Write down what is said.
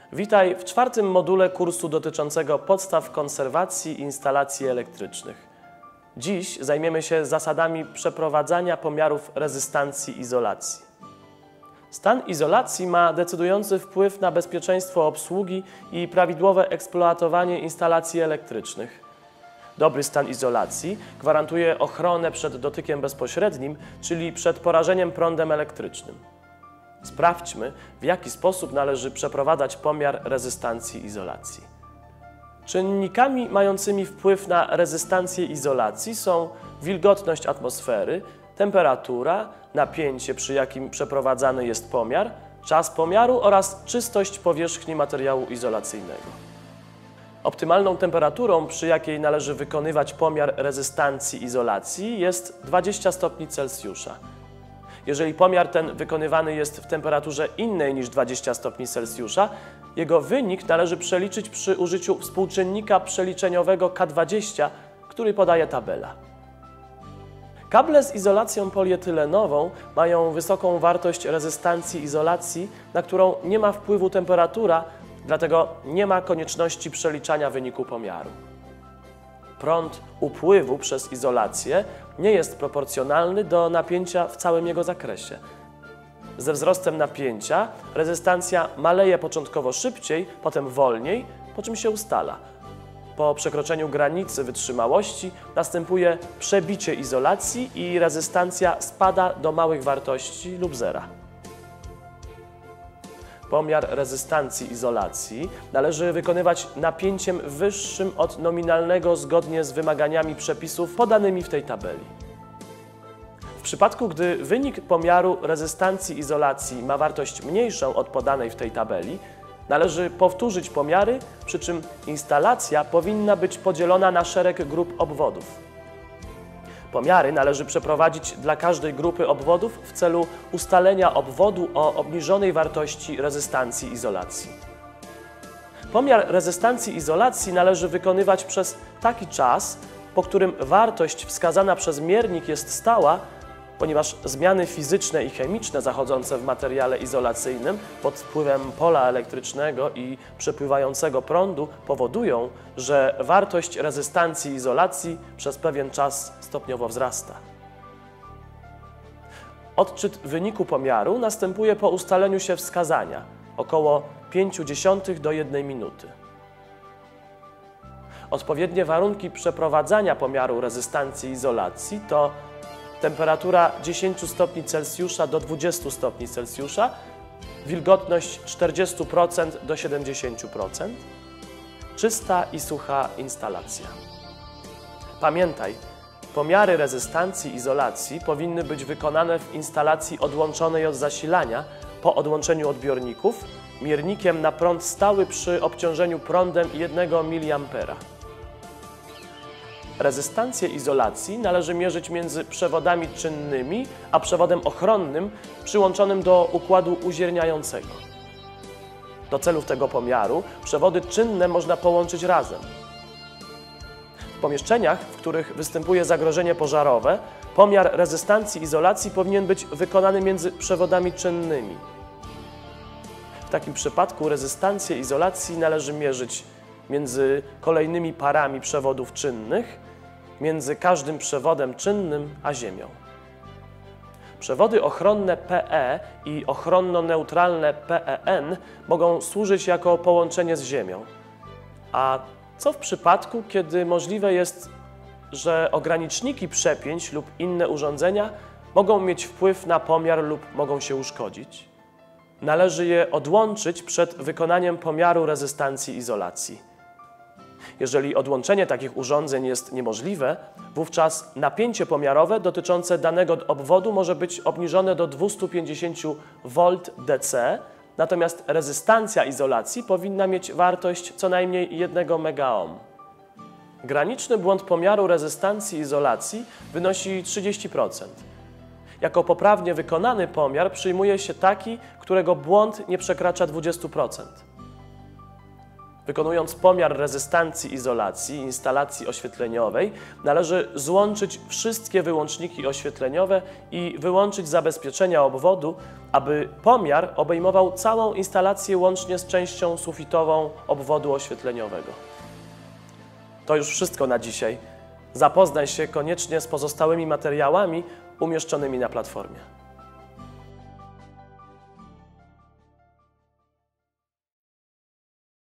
Witaj w czwartym module kursu dotyczącego podstaw konserwacji i instalacji elektrycznych. Dziś zajmiemy się zasadami przeprowadzania pomiarów rezystancji izolacji. Stan izolacji ma decydujący wpływ na bezpieczeństwo obsługi i prawidłowe eksploatowanie instalacji elektrycznych. Dobry stan izolacji gwarantuje ochronę przed dotykiem bezpośrednim, czyli przed porażeniem prądem elektrycznym. Sprawdźmy, w jaki sposób należy przeprowadzać pomiar rezystancji izolacji. Czynnikami mającymi wpływ na rezystancję izolacji są wilgotność atmosfery, temperatura, napięcie, przy jakim przeprowadzany jest pomiar, czas pomiaru oraz czystość powierzchni materiału izolacyjnego. Optymalną temperaturą, przy jakiej należy wykonywać pomiar rezystancji izolacji, jest 20 stopni Celsjusza. Jeżeli pomiar ten wykonywany jest w temperaturze innej niż 20 stopni Celsjusza, jego wynik należy przeliczyć przy użyciu współczynnika przeliczeniowego K20, który podaje tabela. Kable z izolacją polietylenową mają wysoką wartość rezystancji izolacji, na którą nie ma wpływu temperatura, dlatego nie ma konieczności przeliczania wyniku pomiaru. Prąd upływu przez izolację nie jest proporcjonalny do napięcia w całym jego zakresie. Ze wzrostem napięcia rezystancja maleje początkowo szybciej, potem wolniej, po czym się ustala. Po przekroczeniu granicy wytrzymałości następuje przebicie izolacji i rezystancja spada do małych wartości lub zera. Pomiar rezystancji izolacji należy wykonywać napięciem wyższym od nominalnego zgodnie z wymaganiami przepisów podanymi w tej tabeli. W przypadku, gdy wynik pomiaru rezystancji izolacji ma wartość mniejszą od podanej w tej tabeli, należy powtórzyć pomiary, przy czym instalacja powinna być podzielona na szereg grup obwodów. Pomiary należy przeprowadzić dla każdej grupy obwodów w celu ustalenia obwodu o obniżonej wartości rezystancji izolacji. Pomiar rezystancji izolacji należy wykonywać przez taki czas, po którym wartość wskazana przez miernik jest stała, ponieważ zmiany fizyczne i chemiczne zachodzące w materiale izolacyjnym pod wpływem pola elektrycznego i przepływającego prądu powodują, że wartość rezystancji izolacji przez pewien czas stopniowo wzrasta. Odczyt wyniku pomiaru następuje po ustaleniu się wskazania, około 0,5 do 1 minuty. Odpowiednie warunki przeprowadzania pomiaru rezystancji izolacji to temperatura 10 stopni Celsjusza do 20 stopni Celsjusza, wilgotność 40% do 70%, czysta i sucha instalacja. Pamiętaj, pomiary rezystancji izolacji powinny być wykonane w instalacji odłączonej od zasilania po odłączeniu odbiorników miernikiem na prąd stały przy obciążeniu prądem 1 mA. Rezystancję izolacji należy mierzyć między przewodami czynnymi a przewodem ochronnym przyłączonym do układu uzierniającego. Do celów tego pomiaru przewody czynne można połączyć razem. W pomieszczeniach, w których występuje zagrożenie pożarowe, pomiar rezystancji izolacji powinien być wykonany między przewodami czynnymi. W takim przypadku rezystancję izolacji należy mierzyć między kolejnymi parami przewodów czynnych, między każdym przewodem czynnym a ziemią. Przewody ochronne PE i ochronno-neutralne PEN mogą służyć jako połączenie z ziemią. A co w przypadku, kiedy możliwe jest, że ograniczniki przepięć lub inne urządzenia mogą mieć wpływ na pomiar lub mogą się uszkodzić? Należy je odłączyć przed wykonaniem pomiaru rezystancji izolacji. Jeżeli odłączenie takich urządzeń jest niemożliwe, wówczas napięcie pomiarowe dotyczące danego obwodu może być obniżone do 250 V DC, natomiast rezystancja izolacji powinna mieć wartość co najmniej 1 MΩ. Graniczny błąd pomiaru rezystancji izolacji wynosi 30%. Jako poprawnie wykonany pomiar przyjmuje się taki, którego błąd nie przekracza 20%. Wykonując pomiar rezystancji izolacji instalacji oświetleniowej, należy złączyć wszystkie wyłączniki oświetleniowe i wyłączyć zabezpieczenia obwodu, aby pomiar obejmował całą instalację łącznie z częścią sufitową obwodu oświetleniowego. To już wszystko na dzisiaj. Zapoznaj się koniecznie z pozostałymi materiałami umieszczonymi na platformie.